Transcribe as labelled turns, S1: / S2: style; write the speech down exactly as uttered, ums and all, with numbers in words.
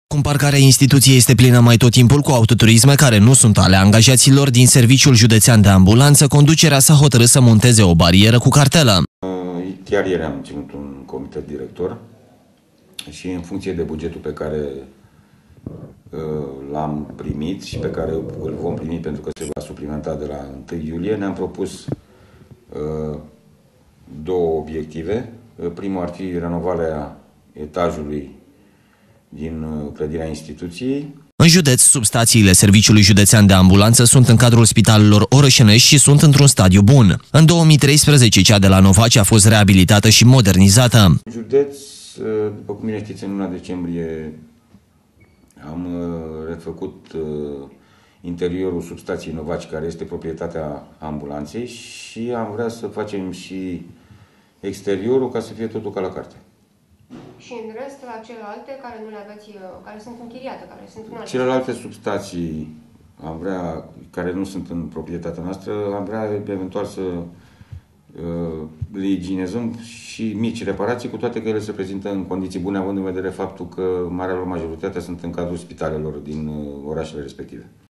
S1: Cum parcarea instituției este plină mai tot timpul cu autoturisme care nu sunt ale angajaților din Serviciul Județean de Ambulanță, conducerea s-a hotărât să monteze o barieră cu cartelă.
S2: Chiar ieri am ținut un comitet director și în funcție de bugetul pe care l-am primit și pe care îl vom primi pentru că se va suplimenta de la întâi iulie, ne-am propus două obiective. Primul ar fi renovarea etajului din clădirea instituției.
S1: În județ, substațiile Serviciului Județean de Ambulanță sunt în cadrul spitalelor orășenești și sunt într-un stadiu bun. În două mii treisprezece, cea de la Novaci a fost reabilitată și modernizată.
S2: În județ, după cum bine știți, în luna decembrie am refăcut interiorul substației Novaci, care este proprietatea ambulanței, și am vrea să facem și exteriorul ca să fie totul ca la carte.
S3: Și în rest, la celelalte care nu le aveți, care sunt închiriate, care sunt în alte
S2: Celelalte substații am vrea, care nu sunt în proprietatea noastră, am vrea eventual să uh, le igienizăm și mici reparații, cu toate că ele se prezintă în condiții bune, având în vedere faptul că marea lor majoritate sunt în cadrul spitalelor din uh, orașele respective.